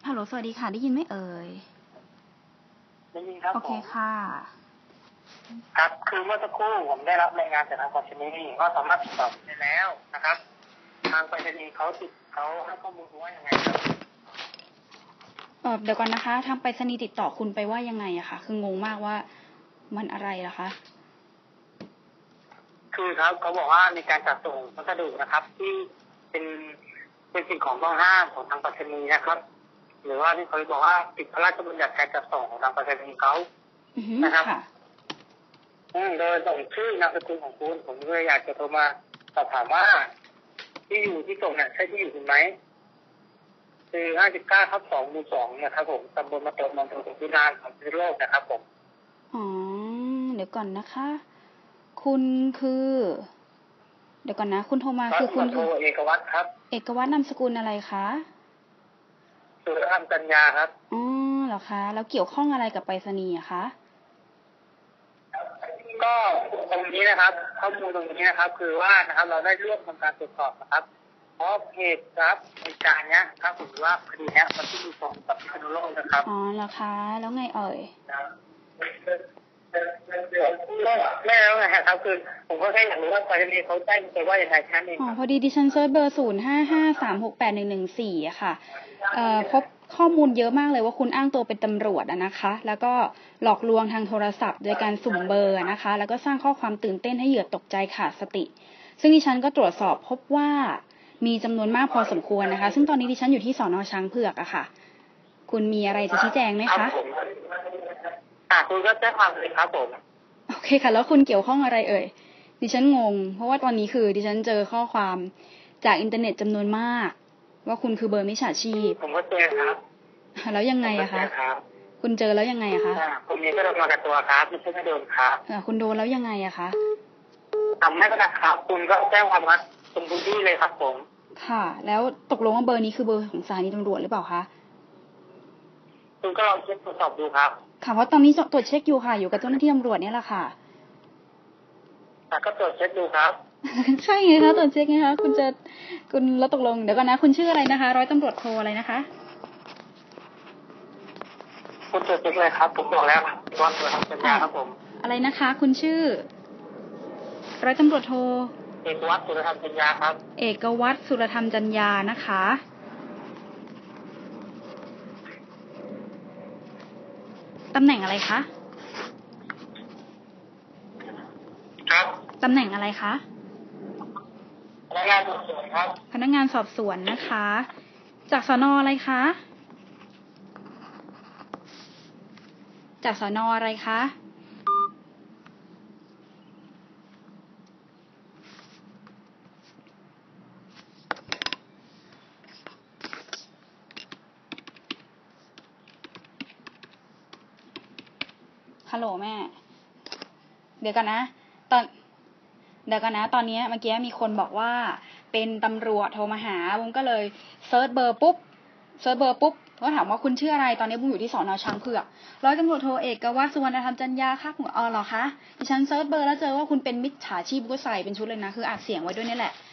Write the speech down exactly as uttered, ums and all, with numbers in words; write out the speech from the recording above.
ฮัลโหลสวัสดีค่ะได้ยินไหมเอ่ยได้ยินครับโอเคค่ะครับคือเมื่อสักครู่ผมได้รับรายงานจากทางไปรษณีย์ว่าสามารถติดต่อได้แล้วนะครับทางไปรษณีย์เขาติดเขาให้ข้อมูลว่ายังไงครับเออเดี๋ยวก่อนนะคะทางไปรษณีย์ติดต่อคุณไปว่ายังไงอะค่ะคืองงมากว่ามันอะไรล่ะคะคือครับเขาบอกว่าในการจัดส่งพัสดุนะครับที่เป็นเป็นสิ่งของต้องห้ามของทางไปรษณีย์นะครับหรือว่าที่เขาบอกว่าติดพระราชบัญญัติการจัดส่งของทางไปรษณีย์เขานะครับโดยส่งชื่อนามสกุลของคุณผมเลยอยากจะโทรมาสอบถามว่าที่อยู่ที่ส่งเนี่ยใช่ที่อยู่คุณไหมคือห้าสิบเก้าทับสองหมู่สองนะครับผมตำบลมะตมอำเภอสุนทรของพิษณุโลกนะครับผมอ๋อเดี๋ยวก่อนนะคะคุณคือเดี๋ยวก่อนนะคุณโทรมาคือคุณคือเอกวัตรครับเอกวัตรนามสกุลอะไรคะสุรธรรมจัญญาครับอ๋อเหรอคะแล้วเกี่ยวข้องอะไรกับไปรษณีย์อะคะก็ตรงนี้นะครับข้อมูลตรงนี้นะครับคือว่านะครับเราได้ร่วมทำการตรวจสอบนะครับเพราะเหตุครับในการเนี้ยครับผมว่าคดีเนี้ยมันที่มีส่งกับพิษณุโลกนะครับอ๋อเหรอคะแล้วไงเอ่ยไม่แล้วไงครับคือผมก็แค่อยากรู้ว่าไปรษณีย์เขาแจ้งไปว่าอย่างไรแค่นั้นเองอ๋อพอดีดิฉันเซิร์ชเบอร์ศูนย์ห้าห้าสามหกแปดหนึ่งหนึ่งสี่อะค่ะเอ่อพบข้อมูลเยอะมากเลยว่าคุณอ้างตัวเป็นตำรวจอะนะคะแล้วก็หลอกลวงทางโทรศัพท์โดยการสุ่มเบอร์นะคะแล้วก็สร้างข้อความตื่นเต้นให้เหยื่อตกใจขาดสติซึ่งดิฉันก็ตรวจสอบพบว่ามีจำนวนมากพอสมควรนะคะซึ่งตอนนี้ดิฉันอยู่ที่สน.ช้างเผือกอะค่ะคุณมีอะไรจะชี้แจงไหมคะอ่าคุณก็แจ้งความเลยครับผมโอเคค่ะแล้วคุณเกี่ยวข้องอะไรเอ่ยดิฉันงงเพราะว่าตอนนี้คือดิฉันเจอข้อความจากอินเทอร์เน็ตจำนวนมากว่าคุณคือเบอร์มิจฉาชีพผมก็เจอครับแล้วยังไงอะคะคุณเจอแล้วยังไงอะคะคุณนี้ก็โดนมากับตัวครับไม่ใช่ไม่โดนครับคุณโดนแล้วยังไงอะคะทำไม่ก็ได้ครับคุณก็แจ้งความว่าตรงพื้นที่เลยครับผมค่ะแล้วตกลงว่าเบอร์นี้คือเบอร์ของสถานีตำรวจหรือเปล่าคะคุณก็ลองเช็คตรวจสอบดูครับค่ะเพราะตอนนี้ตรวจเช็คอยู่ค่ะอยู่กับเจ้าหน้าที่ตำรวจเนี่ยแหละค่ะแต่ก็ตรวจเช็คดูครับใช่ไงคะตรวจเช็คไงคะคุณจะคุณแล้วตกลงเดี๋ยวก่อนนะคุณชื่ออะไรนะคะร้อยตำรวจโทอะไรนะคะคุณตรวจเช็คเลยครับผมบอกแล้วว่าตัวทำสัญญาครับผมอะไรนะคะคุณชื่อร้อยตำรวจโทเอกวัตรสุรธรรมจัญญาครับเอกวัตรสุรธรรมจัญญานะคะตำแหน่งอะไรคะครับตำแหน่งอะไรคะพนักงานสอบสวนครับพนักงานสอบสวนนะคะจากสน.อะไรคะจากสน.อะไรคะฮัลโหลแม่เดี๋ยวกันนะตอนเดี๋ยวกันนะตอนนี้เมื่อกี้มีคนบอกว่าเป็นตำรวจโทรมาหาบุ้งก็เลยเซิร์ชเบอร์ปุ๊บเซิร์ชเบอร์ปุ๊บก็ถามว่าคุณชื่ออะไรตอนนี้บุ้งอยู่ที่สน.ช้างเผือกร้อยตำรวจโทเอกวัตรสุวรรณธรรมจัญญาค่ะอ๋อเหรอคะดิฉันเซิร์ชเบอร์แล้วเจอว่าคุณเป็นมิจฉาชีพก็ใส่เป็นชุดเลยนะคืออัดเสียงไว้ด้วยนี่แหละ